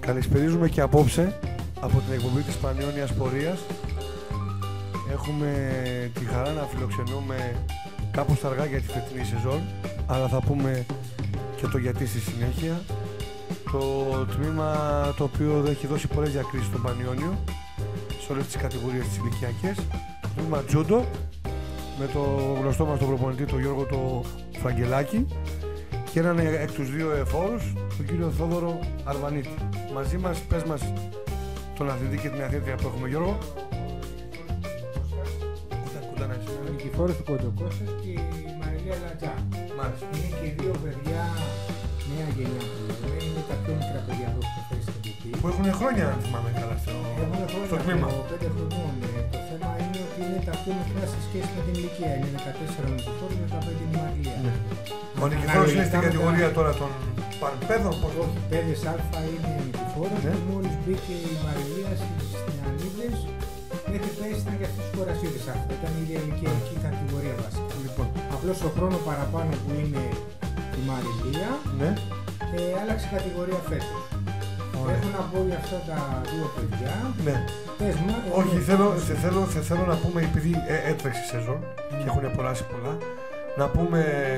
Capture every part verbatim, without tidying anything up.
Καλησπερίζουμε και απόψε από την εκπομπή της Πανιώνιας Πορείας. Έχουμε τη χαρά να φιλοξενούμε κάπως τα αργά για τη φετινή σεζόν, αλλά θα πούμε και το γιατί στη συνέχεια. Το τμήμα το οποίο έχει δώσει πολλές διακρίσεις στο Πανιώνιο σε όλες τις κατηγορίες τις ηλικιακές, το τμήμα Τζούντο, με το γνωστό μας τον προπονητή τον Γιώργο το Φραγκελάκη και έναν εκ τους δύο εφόρους, τον κύριο Θόδωρο Αρβανίτη. Μαζί μας, πες μας τον αθλητή και την αθλήτρια που έχουμε, Γιώργο. Ο Νικηφόρος του Κοντοκώστας και η Μαριλία Λατζά. Μάλιστα. Είναι και δύο παιδιά νέα γενιά που λέμε, είναι τα πιο μικρά παιδιά που έχουν φέρει στην Κύπη. Που έχουν χρόνια, αν θυμάμαι καλά, στο, στο τμήμα. Από πέντε χρονών. Το θέμα είναι ότι είναι τα πιο μικρά σε σχέση με την ηλικία. Είναι δεκατέσσερα ο Νικηφόρος, δεκαπέντε η Μαριλία. Ναι. Ο Νικηφόρος είναι στην κατηγορία τώρα των πανπέδων, πώς όχι. πέντε Α είναι ο Νικηφόρος, Ναι. και μόλις μπήκε η Μαριλία στις Νεανίδες, μέχρι πέρυσι ήταν και αυτές τις χωρασίδες Α. Ήταν η ίδια ηλικιακή κατηγορία βασικά. Λοιπόν, Απλώς ο χρόνο παραπάνω που είναι η Μαριλία, ναι. ε, άλλαξε κατηγορία φέτος. Ωραία. Έχω να πω για αυτά τα δύο παιδιά. Ναι. Πες μου, ε, Όχι, ε, θέλω, ε, θε- θέλω, θε- θέλω να πούμε, επειδή ε, έτρεξε η σεζόν και έχουν περάσει πολλά, να πούμε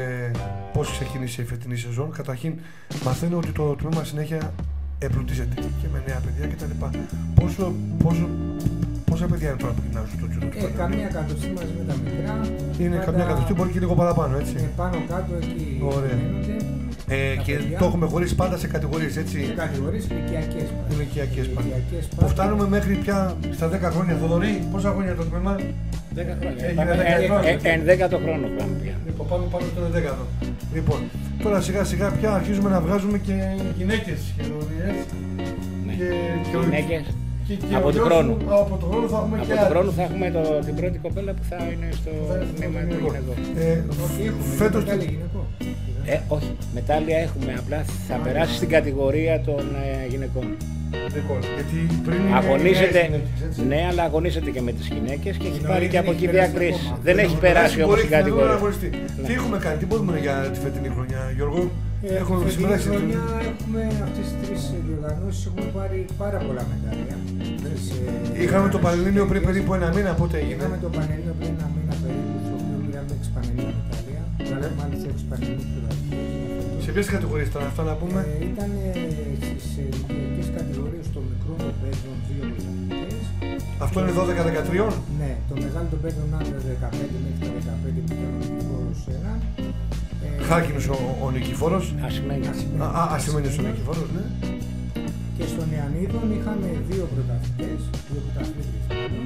πώς ξεκίνησε η φετινή σεζόν. Καταρχήν, μαθαίνω ότι το τμήμα συνέχεια εμπλουτίζεται και με νέα παιδιά κτλ. Πόσο, πόσο, πόσα παιδιά είναι τώρα που γυρνάζουν στο τζούτο του ε, Πανιώνιου? καμία κατοστή μαζί με τα μικρά. Είναι Πάντα, καμιά κατοστή, μπορεί και λίγο παραπάνω, ε, έτσι. πάνω κάτω εκεί Ωραία. μένονται. Ε, τα και παιδιά. το έχουμε χωρίσει πάντα σε κατηγορίες, Σε έτσι. κατηγορίες ηλικιακές πάντα. Ηλικιακές πάντα. Ηλικιακές Που πάντα. φτάνουμε μέχρι πια στα δέκα χρόνια. Θοδωρή, πόσα χρόνια το τμήμα? δέκα χρόνια. Έγινε Πάμε δέκα εν- χρόνια. εν- εν δέκατο χρόνο πάμε πια. Λοιπόν, πάμε πάνω στον ενδέκατο. Λοιπόν, τώρα σιγά σιγά πια αρχίζουμε να βγάζουμε και γυναίκες χειρονίες. Ναι. Και, και, ο- Γυναίκες. και, και Από ο του γιος χρόνου. σου, από του χρόνου θα έχουμε Από και τον άλλες. χρόνο θα έχουμε το, την πρώτη κοπέλα που θα είναι στο Θα είναι στο τμήμα του γυναικό. γυναικών. Ε, Όχι, έχουμε. φέτος Μεγάλη την- γυναικό. Ε, όχι, μετάλλια έχουμε, απλά θα περάσει στην κατηγορία των ε, γυναικών. Λοιπόν, γιατί πριν είναι Αγωνίζεται, νέες γυναίκες, έτσι. ναι, αλλά αγωνίζεται και με τις γυναίκες και έχει Εννοείται, πάρει και δεν από έχει εκεί περάσει διακρίσεις. ακόμα. Δεν έχει περάσει όμως την Μπορεί να κατηγορία. αγωνιστεί. Τι έχουμε κάνει, τι μπορούμε για τη φετινή χρονιά, Γιώργο? Ε, Έχουμε τη φετινή συμμετάσχει. χρονιά έχουμε αυτές τις τρεις διοργανώσεις, έχουμε πάρει πάρα πολλά μετάλλια. Τις, ε, Είχαμε το Πανελλήνιο πριν γυναίκες. περίπου ένα μήνα, πότε έγινε? Είχαμε το Πανελλήνιο πριν ένα μήνα περίπου, στο οποίο πήραμε έξι Πανελλήνια μετάλλια. Βγάλαμε μάλιστα έξι Πανελλήνιους πρωταθλητές. Σε ποιες κατηγορίες ήταν αυτά να πούμε? Ε, ήταν στις ηλικιακές κατηγορίες των μικρών των παίδων δύο πρωταθλητές. Αυτό είναι δώδεκα δεκατρία. Ναι, το μεγάλο των παίδων άντρα δεκαπέντε μέχρι τα δεκαπέντε που ήταν ο Νικηφόρος ένα. Ε, Χάκινος ο, ο Νικηφόρος. Ασημένια. Α, α, ασημένιος ο Νικηφόρος, ναι. Και στον Νεανίδων είχαμε δύο πρωταθλητές, δύο πρωταθλήτες μάλλον.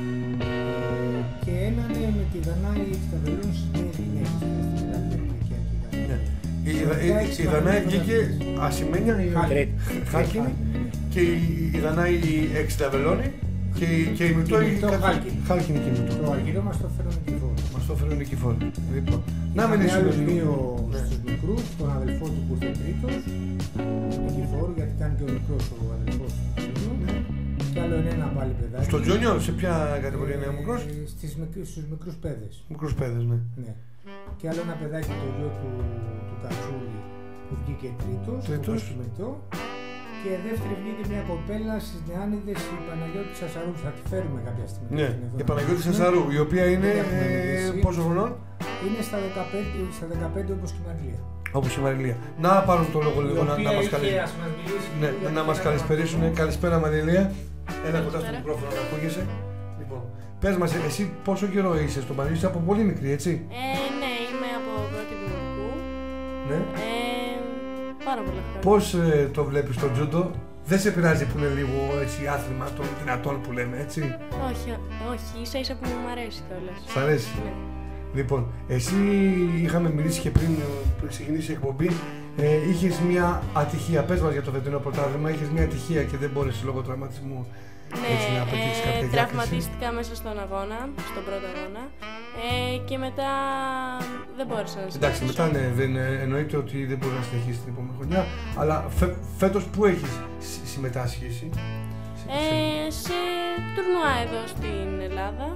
Ε, και έναν ε, με τη Δανάη Σταβελούν στις νέες γυναίκες, στην μεγαλύτερη ηλικιακή Ναι. κατηγορία. Η, η, η, η Δανάη βγήκε ασημένια, η Τρίτη. Χάκινη, και η, η Δανάη η Εξταβελώνη και η, και η Μητώ Και η η Μητώ Κα- Χάλκινη. Χάλκινη και η Μητώ. Το αργυρό μας το φέρνει ο Νικηφόρος. Μας το έφερε ο Νικηφόρος. Λοιπόν, να Είχαμε μιλήσουμε άλλους λίγο. δύο Ναι. στους μικρούς, τον αδελφό του που ήρθε τρίτος, τον Νικηφόρου, γιατί ήταν και ο μικρός ο αδελφός του Νικηφόρου. Και άλλο είναι ένα πάλι παιδάκι. Στο Τζόνιο, σε ποια κατηγορία είναι ο μικρός? Ε, στις μικ- στους μικρούς παιδες. Μικρούς παιδες, ναι. Ναι. Και άλλο ένα παιδάκι, το γιο του, του Κατσούλη, που βγήκε τρίτος, Τρίτος. το Πασκημετό. Και δεύτερη βγήκε μια κοπέλα στις Νεάνιδες, η Παναγιώτη Σασαρού, θα τη φέρουμε κάποια στιγμή. Ναι, στην εδώ. η Παναγιώτη Σασαρού, η οποία είναι Δεν έχουμε ε, μιλήσει. πόσο χρονών? Είναι στα δεκαπέντε, στα δεκαπέντε όπως και η Μαριλία. Όπως η Μαριλία. Να πάρουν το λόγο λίγο να, να μας καλέσουν. ας μας μιλήσει. Ναι, για να την μας πέρα καλησπερίσουν. μας. Καλησπέρα Μαριλία. Έλα κοντά στο Καλησπέρα. μικρόφωνο να ακούγεσαι. Λοιπόν, πες μας, εσύ πόσο καιρό είσαι στο Παναγιώτη? Είσαι από πολύ μικρή, έτσι? Ε, ναι, είμαι από πρώτη δημοτικού. Ναι. Ε, πάρα πολλά χρόνια. Πώς ε, το βλέπεις το τζούντο? Δεν σε πειράζει που είναι λίγο έτσι άθλημα των δυνατών που λέμε, έτσι? Όχι, όχι, ίσα ίσα που μου αρέσει κιόλας. Σ' αρέσει? Ναι. Λοιπόν, εσύ είχαμε μιλήσει και πριν, ε, πριν ξεκινήσει η εκπομπή, ε, είχες μια ατυχία. Πες μας για το φετινό πρωτάθλημα. Είχες μια ατυχία και δεν μπόρεσες λόγω τραυματισμού έτσι να πετύχεις κάποια Ναι, ε, διάκριση. τραυματίστηκα μέσα στον αγώνα, στον πρώτο αγώνα. Ε, και μετά δεν μπόρεσα να συνεχίσω. Εντάξει, μετά ναι, δεν ε, εννοείται ότι δεν μπορεί να συνεχίσει την επόμενη χρονιά. Αλλά φε, φέτος που έχεις συ- συμμετάσχει εσύ? Ε, σε τουρνουά εδώ στην Ελλάδα.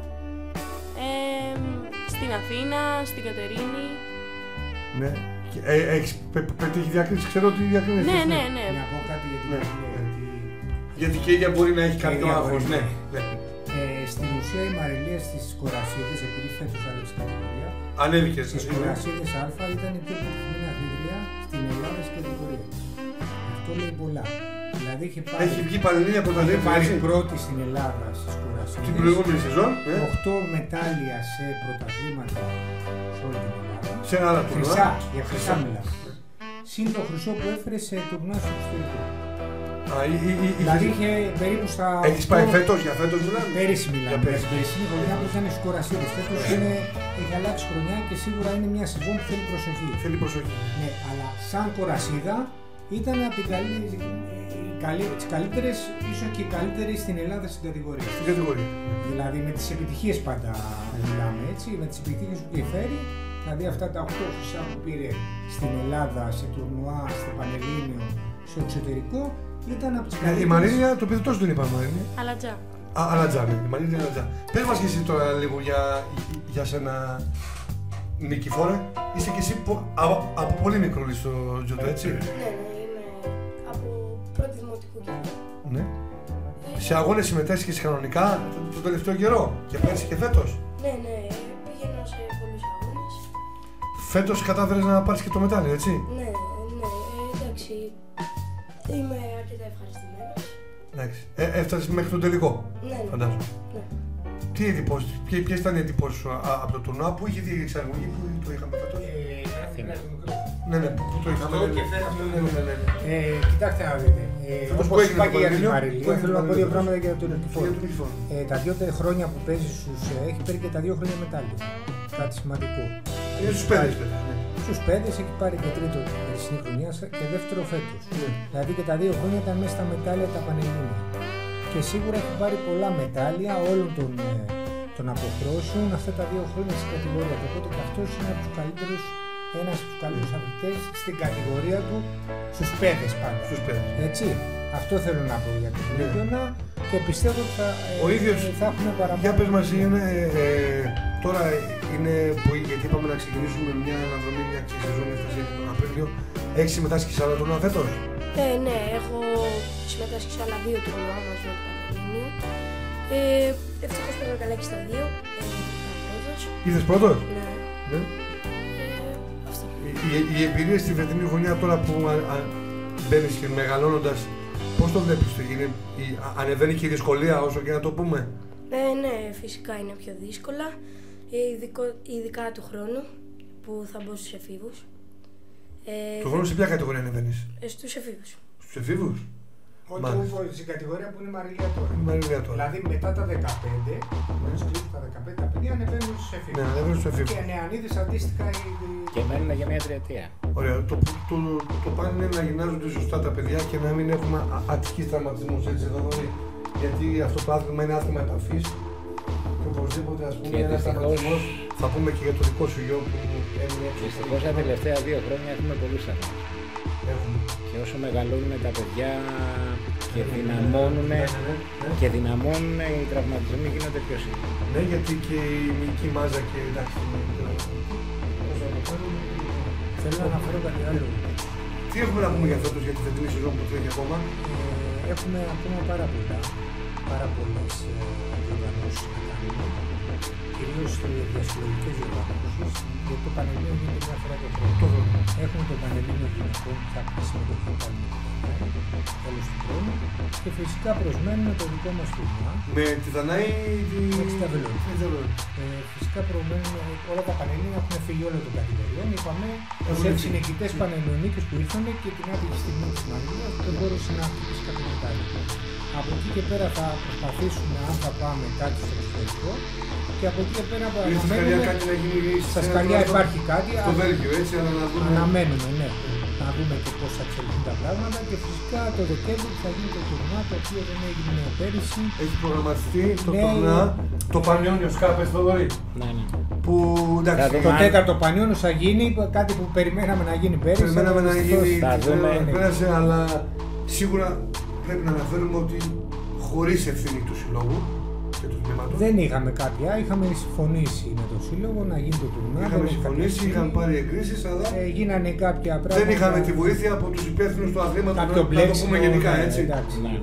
Ε, στην Αθήνα, στην Κατερίνη. Ναι. Και, ε, έχεις πε- πετύχει διάκριση, ξέρω ότι διακρίνεσαι. Ναι, ναι, ναι. Να πω κάτι για την Ναι. Μαριλία, γιατί Γιατί και η ίδια μπορεί να έχει Και η κάποιο ίδια άγχος. μπορεί, Ναι, ναι. ναι. Ε, στην ουσία η Μαριλία στις Κορασίδες, επειδή φέτος άλλαξε κατηγορία, Ανέβηκε στις στην Κορασίδες Α ήταν η πιο επιτυχημένη αθλήτρια στην Ελλάδα στην κατηγορία της. Αυτό λέει πολλά. Δηλαδή είχε πάρει, Έχει βγει Πανελλήνια είχε πρωταθλήτρια. πάρει έτσι. πρώτη στην Ελλάδα στις Την Κορασίδες. προηγούμενη σεζόν. ναι. οκτώ μετάλλια σε πρωταθλήματα σε όλη την Ελλάδα. Σε ένα άλλο τουρνουά. Χρυσά, για χρυσά μιλάμε. Συν το χρυσό που έφερε σε τουρνουά στο εξωτερικό. Α, ή- ή- ή- Δηλαδή είχες- είχε περίπου στα. Έχεις πάει οκτώ φέτος, για φέτος μιλάμε. Πέρυσι Για μιλάμε. πέρυσι. Την περσινή χρονιά που ήταν στους Κορασίδες. Φέτος είναι, έχει αλλάξει χρονιά και σίγουρα είναι μια σεζόν που θέλει προσοχή. Θέλει προσοχή. Ναι, αλλά σαν Κορασίδα ήταν από την καλή, καλή, τις καλύτερες, ίσως και η καλύτερη στην Ελλάδα στην κατηγορία. Στην κατηγορία. Δηλαδή με τις επιτυχίες πάντα μιλάμε έτσι, με τις επιτυχίες που έχει φέρει. Δηλαδή αυτά τα οκτώ χρυσά που πήρε στην Ελλάδα, σε τουρνουά, στο Πανελλήνιο, στο εξωτερικό, ήταν από τις Ναι, η καλύτερες. Μαρίνια, το παιδί τόσο δεν είπαμε Μαρίνια. Αλατζά. Α, Αλατζά, ναι. Η Μαρίνια είναι Αλατζά. Πες μας και εσύ τώρα λίγο για, για σένα, Νικηφόρε. Είσαι και εσύ πο- από, από πολύ μικρό στο τζοντο, έτσι. Ναι, ναι, είμαι από πρώτη δημοτικού κύκλου. Ναι. Σε αγώνες συμμετέσχεις κανονικά το, το τελευταίο καιρό και πέρσι και φέτος. Ναι, ναι, πήγαινα σε πολλούς αγώνες. Φέτος κατάφερες να πάρεις και το μετάλλιο, έτσι. Ναι, ναι, ε, εντάξει, είμαι αρκετά ευχαριστημένος. Εντάξει. Ε, έφτασες μέχρι τον τελικό, Ναι, ναι, φαντάζομαι. ναι. Τι εντυπώσεις, ποιε- ποιες ήταν οι εντυπώσεις σου α- από το τουρνουά, που είχε δει η εξαγωγή, που το είχαμε φέτος. Αθήνα. Ναι, ναι, που, που το είχαμε. Αυτό ναι, και ναι. φέραμε. Ναι, ναι, ναι, ναι. Ε, κοιτάξτε να δείτε. Ε, Φέτος που όπως έγινε είπα το και για την Πανελλήνιο, Μαριλία, που έγινε θέλω το να πω δύο Πανελλήνιο. πράγματα για τον Για Νικηφόρο. τον Νικηφόρο. Ε, τα δύο τε- χρόνια που παίζει στους, ε, έχει πάρει και τα δύο χρόνια μετάλλιο. Κάτι σημαντικό. Είναι στους πέντε, παιδιά, ναι. Στους πέντε έχει πάρει και τρίτο την περσινή χρονιά και δεύτερο φέτος. Ναι. Δηλαδή και τα δύο χρόνια ήταν μέσα στα μετάλλια τα Πανελλήνια. Και σίγουρα έχει πάρει πολλά μετάλλια όλων των, ε, των αποχρώσεων αυτά τα δύο χρόνια στην κατηγορία του. Οπότε και αυτός είναι από τους καλύτερους, ένας από τους καλύτερους αθλητές στην κατηγορία του στους πέδες πάντα. Στους πέντε. Έτσι. Αυτό θέλω να πω για την Ναι. Ολύμπιονα και πιστεύω ότι θα, ε, Ο ίδιος- θα έχουμε παραπάνω. Για πες μας, είναι, ε, τώρα είναι που, γιατί είπαμε να ξεκινήσουμε μια αναδρομή, μια σεζόν έφτασε τον Απρίλιο. Έχεις συμμετάσχει σε άλλα τουρνουά φέτος. Ε, ναι, έχω συμμετάσχει σε άλλα δύο τουρνουά μαζί με το Πανελλήνιο. Ε, ευτυχώς πήγα καλά και στα δύο. Ε, ήρθα πρώτος. Ήρθες πρώτος. Ναι. Ναι. Ε, αυτό. Η, η, η εμπειρία στη φετινή χρονιά τώρα που α, α, μπαίνεις και μεγαλώνοντας, πώς το βλέπεις, το είναι, η, α, ανεβαίνει και η δυσκολία όσο και να το πούμε. Ε, ναι, φυσικά είναι πιο δύσκολα. Ε, ειδικο- ειδικά του χρόνου που θα μπω στους εφήβους. Ε, Το χρόνο σε ποια κατηγορία ανεβαίνεις, ε, στους εφήβους. στους εφήβους. Όχι Μάλιστα. που- στην κατηγορία που είναι η Μαριλία τώρα. Η Μαριλία τώρα. Δηλαδή μετά τα δεκαπέντε, μόλις κλείσουν τα δεκαπέντε, τα παιδιά ανεβαίνουν στους Ναι, εφήβους. ανεβαίνεις στους εφήβους. Και νεανίδες αντίστοιχα οι... Και μένουν για μια τριετία. Ωραία. Το, το, το, το πάνε είναι να γυμνάζονται σωστά τα παιδιά και να μην έχουμε α- ατυχείς τραυματισμούς, έτσι εδώ. δηλαδή. Γιατί αυτό το άθλημα είναι άθλημα επαφής. Και οπωσδήποτε, ας πούμε, Και ένας δυστυχώς- τραυματισμός, θα πούμε και για το δικό σου γιο που έμεινε έξω. Δυστυχώς τα τελευταία δύο χρόνια έχουμε πολλούς αγώνες. Έχουμε. Και όσο μεγαλώνουν τα παιδιά και δυναμώνουν, Ναι, ναι, ναι, ναι. και δυναμώνουν, οι τραυματισμοί γίνονται πιο σύντομοι. Ναι, γιατί και η μυϊκή μάζα και εντάξει. όσο να το κάνουμε, Θέλω να αναφέρω κάτι άλλο. Τι έχουμε να πούμε για φέτος, για τη φετινή σεζόν που τρέχει ακόμα. Ε, έχουμε ακόμα πάρα πολλά, πάρα πολλές ε, διοργανώσεις να κάνουμε, κυρίως ε, διασυλλογικές διοργανώσεις, γιατί το Πανελλήνιο γίνεται μια φορά το χρόνο. Έχουμε το Πανελλήνιο Γυναικών που θα έχει συμμετοχή πάλι τέλος του χρόνου και φυσικά προσμένουμε το δικό μας τουρνουά. Με τη Δανάη. Τη... Με τη Σταβελόνη. Με τη Σταβελόνη. Ε, φυσικά προμένουμε όλα τα Πανελλήνια έχουν φύγει όλων των κατηγοριών. Είπαμε Έχουν τους έξι φύγει. νικητές Πανελληνίκες που ήρθαν και την άτυχη στιγμή της Μαριλίας που δεν μπόρεσε να χτυπήσει κάποιο μετάλλιο. Από εκεί και πέρα θα προσπαθήσουμε αν θα πάμε κάτι στο εξωτερικό και από εκεί και πέρα Στη Σκαλιά αναμένουμε. κάτι να γίνει. Στα Σκαλιά υπάρχει κάτι. Στο αλλά Βέλγιο, έτσι, αλλά να δούμε. Αναμένουμε, ναι. Να δούμε και πώς θα εξελιχθούν τα πράγματα και φυσικά το Δεκέμβριο που θα γίνει το τουρνουά το οποίο δεν έγινε πέρυσι. Έχει προγραμματιστεί το Ναι. τουρνουά, το Πανιόνιο Σκάπες Θοδωρή. Ναι, ναι. Που εντάξει, Θα Το δούμε. τέταρτο Πανιόνιος θα γίνει, κάτι που περιμέναμε να γίνει πέρυσι. περιμέναμε αλλά να δυστυχώς γίνει Θα την δούμε. ώρα που πέρασε, αλλά σίγουρα πρέπει να αναφέρουμε ότι χωρίς ευθύνη του συλλόγου και του τμήματος. Δεν είχαμε κάποια, είχαμε συμφωνήσει με τον σύλλογο να γίνει το τουρνουά. Είχαμε δεν συμφωνήσει, είχαμε είχαμε πάρει εγκρίσεις, αλλά Ε, γίνανε κάποια πράγματα. δεν είχαμε τη βοήθεια από τους υπεύθυνους του αθλήματος. Κάποιο να το μπλέξιμο. πούμε γενικά, ναι, έτσι. Εντάξει, Ναι.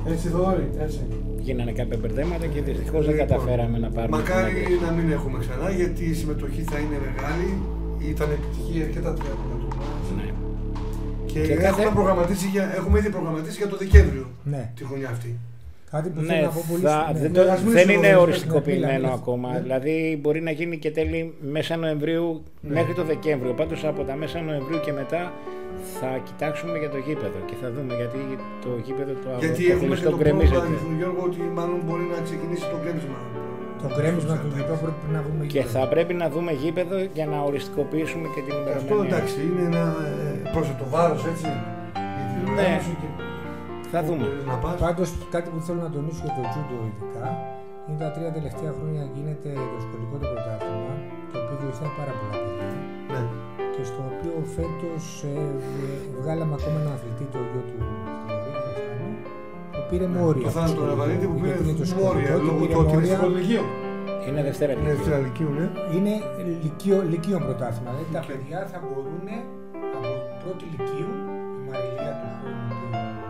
Έτσι Θοδωρή, έτσι. Γίνανε κάποια μπερδέματα και δυστυχώς δεν Λοιπόν, καταφέραμε να πάρουμε. Μακάρι την έγκριση. να μην έχουμε ξανά, γιατί η συμμετοχή θα είναι μεγάλη. Ήταν επιτυχή αρκετά τριάτομα του. Ναι. Και, Και έχουμε, κάθε- προγραμματίσει για, έχουμε ήδη προγραμματίσει για το Δεκέμβριο Ναι. τη χρονιά αυτή. Κάτι που Ναι, θέλω να πω πολύ. θα, ναι. δεν, το- Ας μην δεν σου είναι πω, οριστικοποιημένο ναι, ακόμα. ναι. Δηλαδή μπορεί να γίνει και τέλη μέσα Νοεμβρίου Ναι. μέχρι το Δεκέμβριο. Πάντως από τα μέσα Νοεμβρίου και μετά θα κοιτάξουμε για το γήπεδο και θα δούμε γιατί το γήπεδο το Γιατί το έχουμε και κλειστό το γκρεμίζεται. πρόβλημα του Γιώργο ότι μάλλον μπορεί να ξεκινήσει το γκρέμισμα. Το γκρέμισμα του γητό πρέπει να βγούμε Και θα πρέπει να δούμε γήπεδο για να οριστικοποιήσουμε και την Αυτό ημερομηνία. εντάξει, είναι ένα ε, πρόσθετο βάρος έτσι. Για την Ναι. οργάνωση και Θα δούμε. μπορείς να πας. Πάντως κάτι που θέλω να τονίσω για το τζούντο ειδικά είναι τα τρία τελευταία χρόνια γίνεται το σχολικό το πρωτάθλημα, το οποίο βοηθάει πάρα πολλά παιδιά Ναι. και στο οποίο φέτος ε, ε, βγάλαμε ακόμα ένα αθλητή, το γιο του Θοδωρή, το Θάνο, που πήρε μόρια. Το Θάνο τον Ραβανίτη που πήρε γιατί είναι το μόρια σχολικό, λόγω πήρε του ότι είναι μόρια. στο Λυκείο. Είναι Δευτέρα Είναι Λυκείου. Δευτέρα Λυκείου, ναι. Είναι λυκείο, λυκείων πρωτάθλημα. Δηλαδή τα παιδιά θα μπορούν από πρώτη λυκείου, η Μαριλία του χρόνου του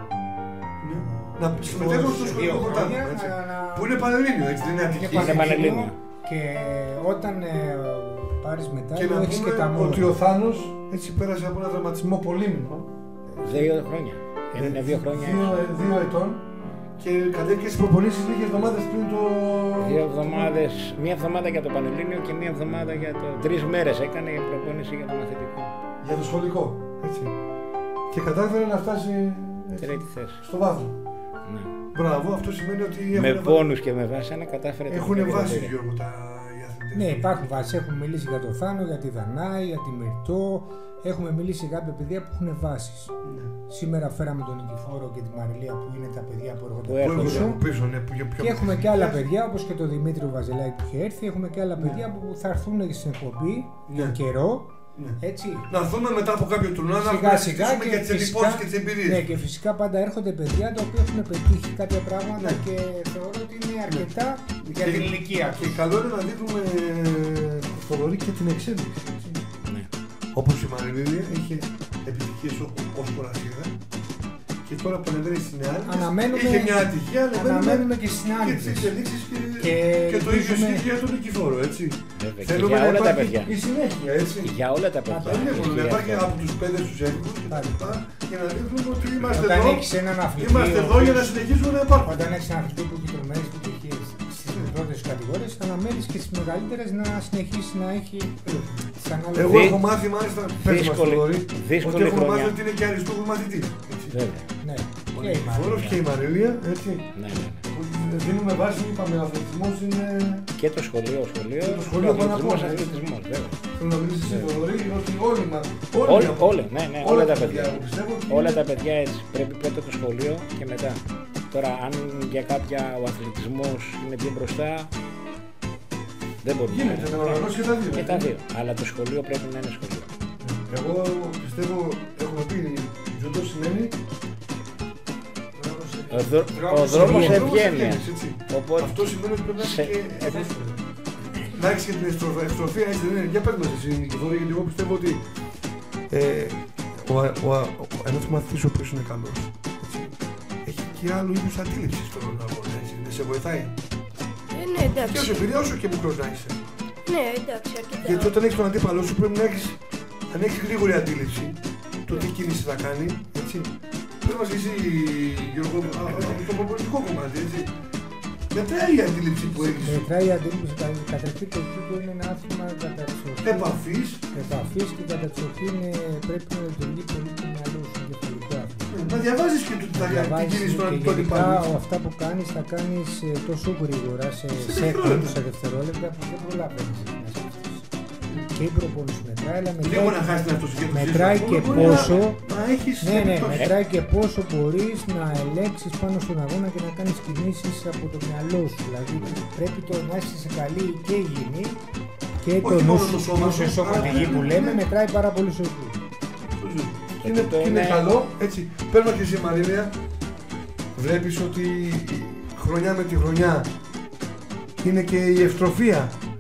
Ναι. Να συμμετέχουν στο σε σχολικό δύο πρωτάθλημα. χρόνια, έτσι. να- να- Που είναι πανελλήνιο, έτσι δεν είναι είναι Αττική. Είναι πανελλήνιο. Και όταν ε, πάρεις μετά, Και να έχεις και τα πούμε μόρια. ότι ο Θάνος έτσι πέρασε από ένα δραματισμό πολύμηνο. Δύο χρόνια. Είναι δύο χρόνια. Δύο, δύο ετών και κατέβηκε στις προπονήσεις λίγες εβδομάδες πριν το... Δύο εβδομάδες, μία εβδομάδα για το Πανελλήνιο και μία εβδομάδα για το. Τρεις μέρες έκανε η προπόνηση για το μαθητικό. για το σχολικό. Έτσι. Και κατάφερε να φτάσει έτσι, Τρίτη θέση. στο βάθρο. Ναι. Μπράβο, αυτό σημαίνει ότι Με έχουν, πόνους και με βάσανα κατάφερε την έχουν τρίτη βάσει, θέση. Γιώργο, τα οι αθλητές. Ναι, υπάρχουν βάσεις. Έχουμε μιλήσει για το Θάνο, για τη Δανάη, για τη Μυρτό. Έχουμε μιλήσει για κάποια παιδιά που έχουν βάσεις. Ναι. Σήμερα φέραμε τον Νικηφόρο και τη Μαριλία που είναι τα παιδιά που έρχονται Που από έρχονται πίσω. από πίσω, ναι, που για πιο Και έχουμε μικρές και άλλα ηλικίες. παιδιά όπως και το Δημήτριο Βαζελάκη που είχε έρθει. Έχουμε και άλλα παιδιά που θα έρθουν στην εκπομπή Ναι. καιρό. Ναι. Έτσι. Να έρθουμε μετά από κάποιο τουρνουά να Σιγά σιγά συζητήσουμε και για τις φυσικά, εντυπώσεις και τις εμπειρίες. ναι, και φυσικά πάντα έρχονται παιδιά τα οποία έχουν πετύχει κάποια πράγματα Ναι. και θεωρώ ότι είναι αρκετά για Και- την ηλικία Και τους. καλό είναι να δείχνουμε στο Θοδωρή και την εξέλιξη. έτσι. Ναι. Όπως η Μαριλίδια είχε επιτυχίες ως κορασίδα και τώρα που ανεβαίνει στην Νεάλη Αναμένουμε- είχε μια ατυχία, αναμένουμε και στην και άλλη τις της. εξελίξεις και, Και και το ίδιο ελπίζουμε- ισχύει για τον Νικηφόρο, έτσι. Βέβαια, και Θέλουμε για να όλα τα υπάρχει παιδιά. η συνέχεια, έτσι. Για όλα τα Να παιδιά. Δεν είναι μόνο να ισχύει υπάρχει αυτό. από τους πέντε στους έντυπους και τα λοιπά για να δείχνουμε ότι είμαστε Όταν εδώ, έχεις έναν αθλητή, είμαστε ο εδώ για να οποίος- συνεχίσουμε να υπάρχουμε. Όταν έχεις έναν αθλητή που έχει τρομερές επιτυχίες στις μικρότερες κατηγορίες, αναμένεις και στις μεγαλύτερες να συνεχίσει να έχει τις ανάλογες. Εγώ Δι- έχω μάθει μάλιστα, πες μας δύσκολη- Θοδωρή, δύσκολη ότι έχω χρονιά. μάθει ότι είναι και αριστούχος μαθητής. έτσι. Βέβαια. Ναι. Ο Και η Νικηφόρος Μαριλία. και η Μαριλία, έτσι. Ναι, ναι. Δίνουμε βάση, είπαμε, ο αθλητισμός είναι... Και το σχολείο, σχολείο, Και το σχολείο πάνω απ' αθλητισμός, όλα, έτσι. αθλητισμός, βέβαια. Θέλω να μιλήσεις εσύ, Θοδωρή, ότι όλοι μας, Όλοι, όλοι, όλοι, ναι, ναι, όλα τα παιδιά. εγώ πιστεύω ότι Όλα είναι- τα παιδιά έτσι. Πρέπει πρώτα το σχολείο και μετά. Τώρα, αν για κάποια ο αθλητισμός είναι πιο μπροστά, δεν μπορεί Γίνεται να οργανώσει και τα δύο. Και τα δύο. Αλλά το σχολείο πρέπει να είναι σχολείο. Εγώ πιστεύω, έχουμε πει, τζουντό σημαίνει... Ο, δρο- ο δρόμος ευγένειας. έτσι. Οπότε, Αυτό σημαίνει ότι πρέπει να σε- έχει και ευαίσθητο. Να έχεις και την ευστροφ- ευστροφία, έτσι δεν είναι. Για πες μας εσύ, Νικηφόρο, γιατί εγώ πιστεύω ότι ε, ο, ο, ο, ένας μαθητής ο οποίος είναι καλός, έτσι, έχει και άλλου είδους αντίληψη στον αγώνα, έτσι, δεν σε βοηθάει. Ε, ναι, Και εντάξει. όσο εμπειρία, όσο και μικρός να είσαι. Ναι, εντάξει, αρκετά. Γιατί όταν έχεις τον αντίπαλό σου πρέπει να έχεις, αν έχεις γρήγορη αντίληψη, το τι κίνηση θα κάνει, έτσι. Πες μας εσύ, Γιώργο, α, α, το προπονητικό κομμάτι, έτσι. Μετράει η αντίληψη που έχεις. Μετράει η αντίληψη. κα- Καταρχήν το τζούντο είναι ένα άθλημα κατά εξοχήν. Επαφής. Επαφής και κατά εξοχήν ε, πρέπει να λειτουργεί πολύ το μυαλό σου κεφαλικό άθλημα. Να διαβάζεις και το τι θα κάνει, τι Διαβάζεις κίνηση και των γενικά αντιπάλων. αυτά που κάνεις θα κάνεις ε, τόσο γρήγορα σε Σε σέκοντ, δευτερόλεπτα. σε δευτερόλεπτα που δεν προλαβαίνεις να σκεφτείς. Και η προπόνηση μετράει, αλλά Λίγο να μετράει, χάσει την αυτοσυγκέντρωση. μετράει σου, και μπορεί να- πόσο. Να έχεις Ναι, ναι, επιπτώσεις. μετράει και πόσο μπορείς να ελέγξεις πάνω στον αγώνα και να κάνεις κινήσεις από το μυαλό σου. Δηλαδή πρέπει το να είσαι σε καλή και υγιεινή και το Όχι νου μόνο σου, το σώμα νου σου, σου, αλλά οδηγεί και- που λέμε, ναι. μετράει πάρα πολύ στο ζώο. Είναι, το είναι είναι- καλό, έτσι. Παίρνω και εσύ Μαρίλια, βλέπεις ότι χρονιά με τη χρονιά είναι και η ευστροφία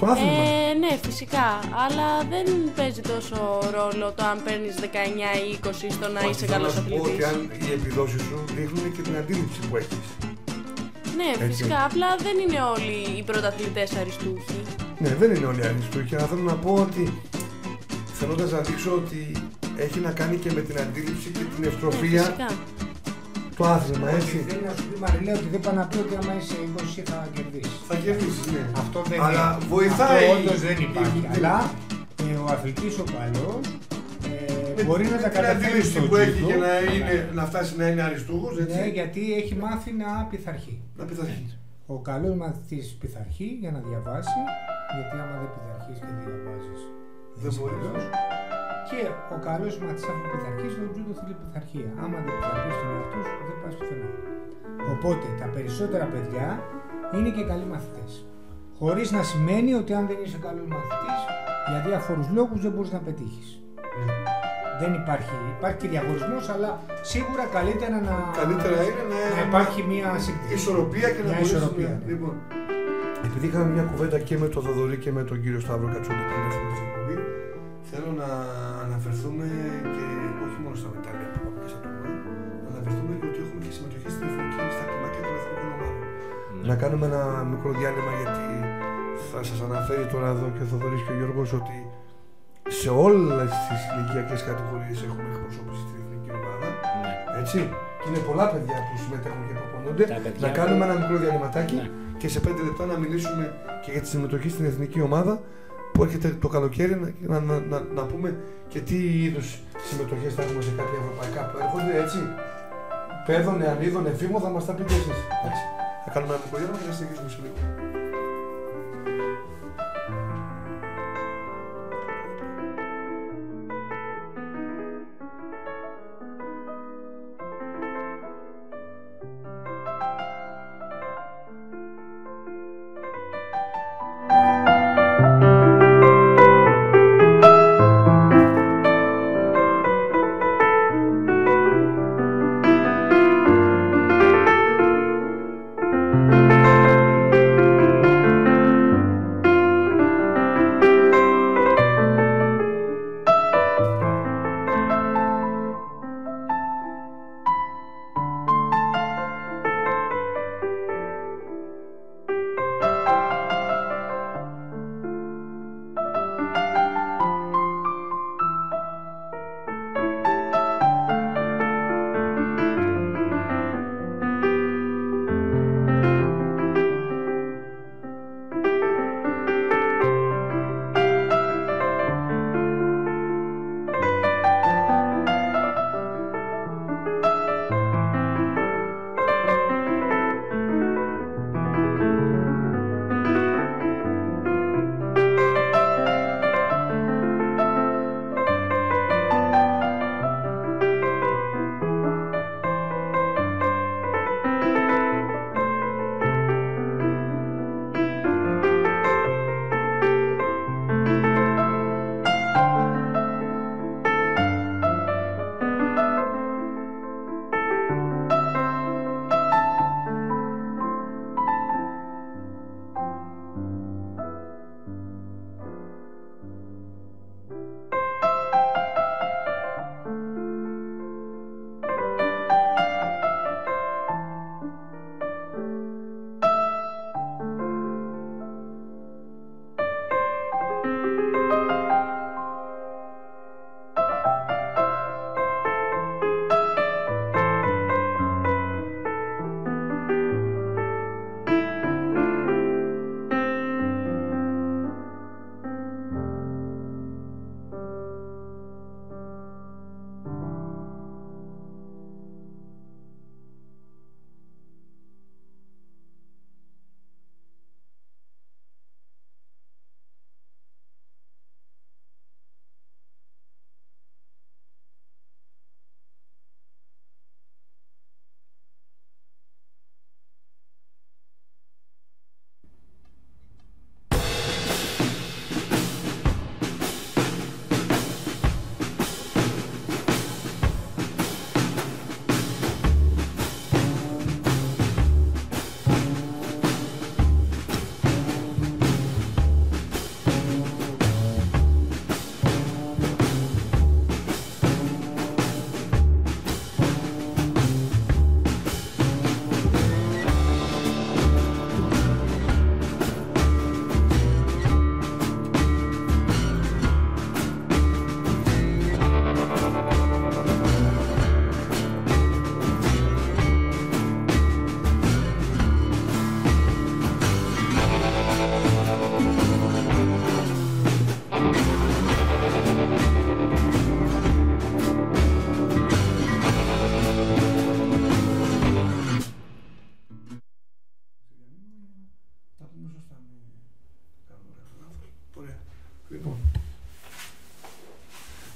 στο άθλημα. Ε, ναι, φυσικά. Αλλά δεν παίζει τόσο ρόλο το αν παίρνεις δεκαεννιά ή είκοσι στο να είσαι καλός Θέλω να σου πω ότι αθλητής. αν οι επιδόσεις σου δείχνουν και την αντίληψη που έχεις. Ναι, φυσικά. Απλά δεν είναι όλοι οι πρωταθλητές αριστούχοι. Ναι, δεν είναι όλοι αριστούχοι, αλλά θέλω να πω ότι θέλοντας να δείξω ότι έχει να κάνει και με την αντίληψη και την Ναι, ευστροφία φυσικά. το άθλημα, έτσι. Θέλει να σου πει Μαριλέ ότι δεν πάει να πει ότι άμα είσαι είκοσι θα κερδίσει. Θα κερδίσεις, ναι. Αυτό δεν Αλλά είναι. βοηθάει. Αυτό όντως δεν υπάρχει. η- Αλλά ε, ο αθλητής ο καλός ε, με μπορεί την- να τα την καταφέρει αντίληψη στο που έχει τζούντο. και να, είναι, να φτάσει να είναι αριστούχος, έτσι. Ναι, γιατί έχει μάθει να πειθαρχεί. Να πειθαρχεί. Ο καλός μαθητής πειθαρχεί για να διαβάσει, γιατί άμα δεν πειθαρχείς και διαβάζεις Δεν είσαι μπορείς. καλός. Και ο καλός μαθητής αφού πειθαρχεί στο τζούντο θέλει πειθαρχία. Άμα δεν πειθαρχείς στον εαυτό σου δεν πας πουθενά. Οπότε τα περισσότερα παιδιά είναι και καλοί μαθητές. Χωρίς να σημαίνει ότι αν δεν είσαι καλός μαθητής, για διάφορους λόγους δεν μπορείς να πετύχεις. Δεν υπάρχει, υπάρχει και διαχωρισμός, αλλά σίγουρα καλύτερα να, Καλύτερα είναι να, να υπάρχει μια σύγκριση. ισορροπία και να Μια μπορείς ισορροπία, να... ναι. Λοιπόν, επειδή είχαμε μια κουβέντα και με τον Θοδωρή και με τον κύριο Σταύρο Κατσούλη πριν έρθουμε στην εκπομπή, θέλω να αναφερθούμε και όχι μόνο στα μετάλλια που πάμε και στα τουρνουά, να αναφερθούμε και ότι έχουμε και συμμετοχή στην εθνική, στα κλιμάκια των εθνικών ομάδων. Ναι. Να κάνουμε ένα μικρό διάλειμμα, γιατί θα σας αναφέρει τώρα εδώ και ο Θοδωρής και ο Γιώργος ότι σε όλες τις ηλικιακές κατηγορίες έχουμε εκπροσώπηση στην εθνική ομάδα. Ναι. Έτσι. Και είναι πολλά παιδιά που συμμετέχουν και προπονούνται. Τα παιδιά Να που- κάνουμε ένα μικρό διαλυματάκι Ναι. και σε πέντε λεπτά να μιλήσουμε και για τη συμμετοχή στην εθνική ομάδα που έρχεται το καλοκαίρι, να, να, να, να πούμε και τι είδους συμμετοχές θα έχουμε σε κάποια ευρωπαϊκά που έρχονται, έτσι. Παιδών, νεανίδων, εφήμων, θα μας τα πείτε εσείς. Εντάξει. Θα κάνουμε ένα μικρό διάλειμμα και θα συνεχίσουμε σε λίγο.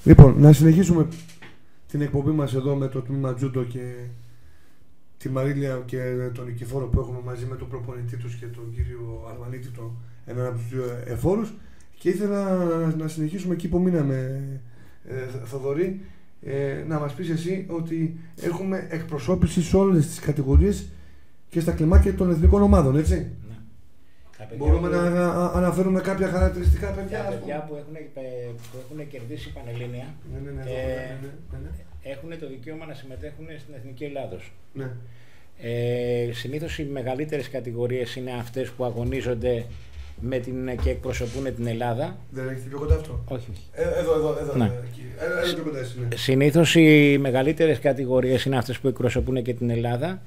Λοιπόν, να συνεχίσουμε την εκπομπή μας εδώ με το τμήμα Τζούντο και τη Μαρίλια και τον Νικηφόρο που έχουμε μαζί με τον προπονητή τους και τον κύριο Αρμανίτη, τον, έναν από τους δύο εφόρους, και ήθελα να συνεχίσουμε εκεί που μείναμε, ε, Θοδωρή, ε, να μας πεις εσύ ότι έχουμε εκπροσώπηση σε όλες τις κατηγορίες και στα κλιμάκια των εθνικών ομάδων, έτσι. Ναι. Μπορούμε που... να, να αναφέρουμε κάποια χαρακτηριστικά παιδιά. Τα παιδιά που έχουν, που έχουν κερδίσει πανελλήνια ναι, ναι, ναι, ε, ναι, ναι, ναι. έχουν το δικαίωμα να συμμετέχουν στην Εθνική Ελλάδος. Ναι. Ε, συνήθως οι μεγαλύτερες κατηγορίες είναι αυτές που αγωνίζονται με την, και εκπροσωπούν την Ελλάδα. Δεν έχετε πιο κοντά αυτό? Όχι, όχι. Ε, εδώ, εδώ, εδώ. Ναι. Εκεί. Έλα, έλα πιο κοντά εσύ, ναι. Συνήθως οι μεγαλύτερες κατηγορίες είναι αυτές που εκπροσωπούν και την Ελλάδα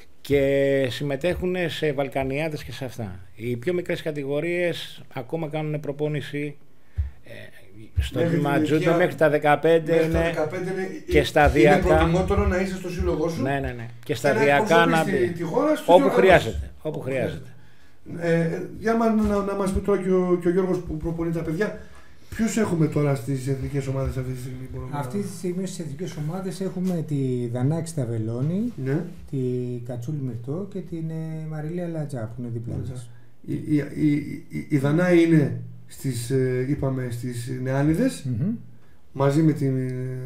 και συμμετέχουν σε Βαλκανιάδες και σε αυτά. Οι πιο μικρές κατηγορίες ακόμα κάνουν προπόνηση ε, στο τμήμα Τζούντο μέχρι τα δεκαπέντε, μέχρι είναι, τα δεκαπέντε είναι και σταδιακά. Είναι προτιμότερο να είσαι στο σύλλογό σου. Ναι, ναι, ναι. Και να σταδιακά να εκπροσωπείς τη, τη χώρα σου όπου χρειάζεται. Όπου χρειάζεται. Ε, για να, να, να μας πει τώρα και ο, και ο Γιώργος που προπονεί τα παιδιά, ποιους έχουμε τώρα στις εθνικές ομάδες αυτή τη στιγμή? Αυτή τη στιγμή στις εθνικές ομάδες έχουμε τη Δανάκη Σταβελώνη, ναι. τη Κατσούλη Μυρτό και την ε, Μαριλία Λατζά που είναι δίπλα μας. Η, η, η, η, η Δανάη είναι στις, ε, είπαμε, στις Νεάνιδες, mm-hmm. μαζί με την